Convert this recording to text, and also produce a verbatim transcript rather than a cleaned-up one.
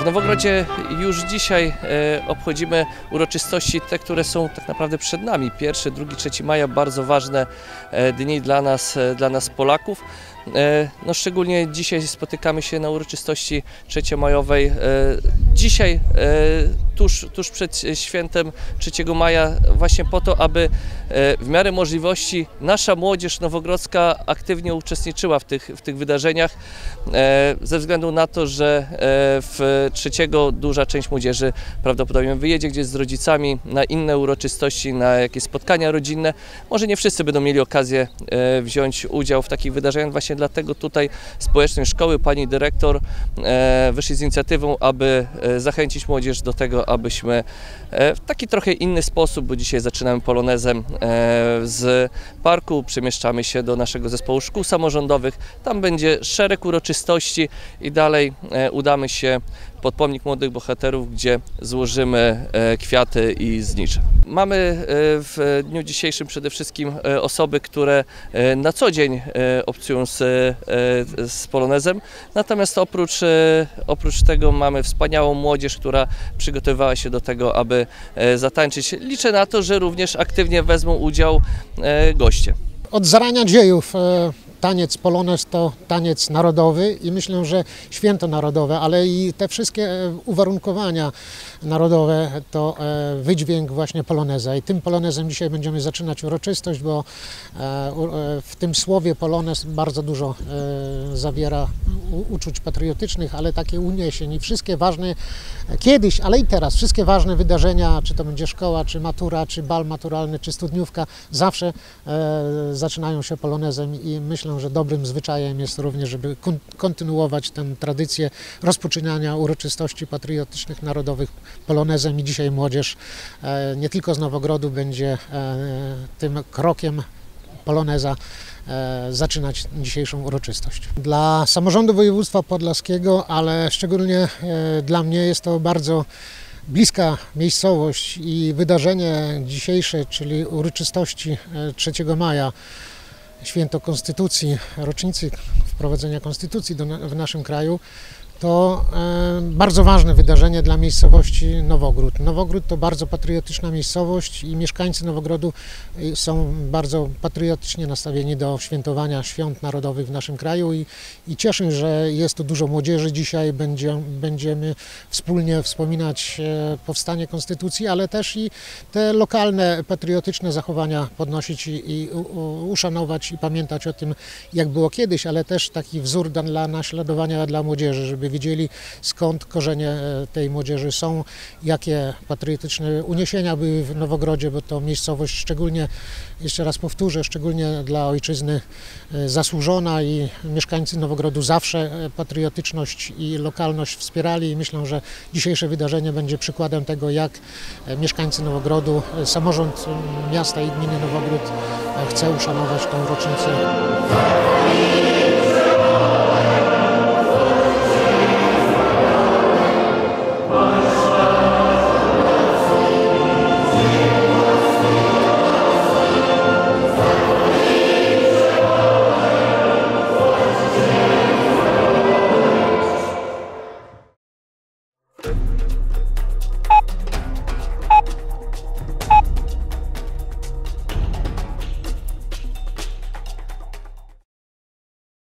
W Nowogrodzie już dzisiaj obchodzimy uroczystości, te, które są tak naprawdę przed nami. pierwszy, drugi, trzeci maja, bardzo ważne dni dla nas, dla nas Polaków. No, szczególnie dzisiaj spotykamy się na uroczystości trzeciomajowej. Dzisiaj, tuż, tuż przed świętem trzeciego maja, właśnie po to, aby w miarę możliwości nasza młodzież nowogrodzka aktywnie uczestniczyła w tych, w tych wydarzeniach, ze względu na to, że w trzeciego duża część młodzieży prawdopodobnie wyjedzie gdzieś z rodzicami na inne uroczystości, na jakieś spotkania rodzinne. Może nie wszyscy będą mieli okazję wziąć udział w takich wydarzeniach. Właśnie dlatego tutaj społeczność szkoły, pani dyrektor wyszli z inicjatywą, aby zachęcić młodzież do tego, abyśmy w taki trochę inny sposób, bo dzisiaj zaczynamy polonezem z parku, przemieszczamy się do naszego zespołu szkół samorządowych. Tam będzie szereg uroczystości i dalej udamy się pod pomnik młodych bohaterów, gdzie złożymy kwiaty i znicze. Mamy w dniu dzisiejszym przede wszystkim osoby, które na co dzień obcują z, z polonezem, natomiast oprócz, oprócz tego mamy wspaniałą młodzież, która przygotowywała się do tego, aby zatańczyć. Liczę na to, że również aktywnie wezmą udział goście. Od zarania dziejów taniec polonez to taniec narodowy i myślę, że święto narodowe, ale i te wszystkie uwarunkowania narodowe to wydźwięk właśnie poloneza. I tym polonezem dzisiaj będziemy zaczynać uroczystość, bo w tym słowie polonez bardzo dużo zawiera uczuć patriotycznych, ale takie uniesień i wszystkie ważne, kiedyś, ale i teraz, wszystkie ważne wydarzenia, czy to będzie szkoła, czy matura, czy bal maturalny, czy studniówka, zawsze zaczynają się polonezem i myślę, że dobrym zwyczajem jest również, żeby kontynuować tę tradycję rozpoczynania uroczystości patriotycznych, narodowych polonezem i dzisiaj młodzież nie tylko z Nowogrodu będzie tym krokiem poloneza zaczynać dzisiejszą uroczystość. Dla samorządu województwa podlaskiego, ale szczególnie dla mnie jest to bardzo bliska miejscowość i wydarzenie dzisiejsze, czyli uroczystości trzeciego maja, święto Konstytucji, rocznicy wprowadzenia Konstytucji do, w naszym kraju, to e, bardzo ważne wydarzenie dla miejscowości Nowogród. Nowogród to bardzo patriotyczna miejscowość i mieszkańcy Nowogrodu są bardzo patriotycznie nastawieni do świętowania świąt narodowych w naszym kraju i, i cieszę, że jest tu dużo młodzieży. Dzisiaj będzie, będziemy wspólnie wspominać e, powstanie Konstytucji, ale też i te lokalne patriotyczne zachowania podnosić i, i u, uszanować i pamiętać o tym, jak było kiedyś, ale też taki wzór dla naśladowania dla młodzieży, żeby wiedzieli, skąd korzenie tej młodzieży są, jakie patriotyczne uniesienia były w Nowogrodzie, bo to miejscowość szczególnie, jeszcze raz powtórzę, szczególnie dla ojczyzny zasłużona i mieszkańcy Nowogrodu zawsze patriotyczność i lokalność wspierali i myślę, że dzisiejsze wydarzenie będzie przykładem tego, jak mieszkańcy Nowogrodu, samorząd miasta i gminy Nowogród chce uszanować tę rocznicę.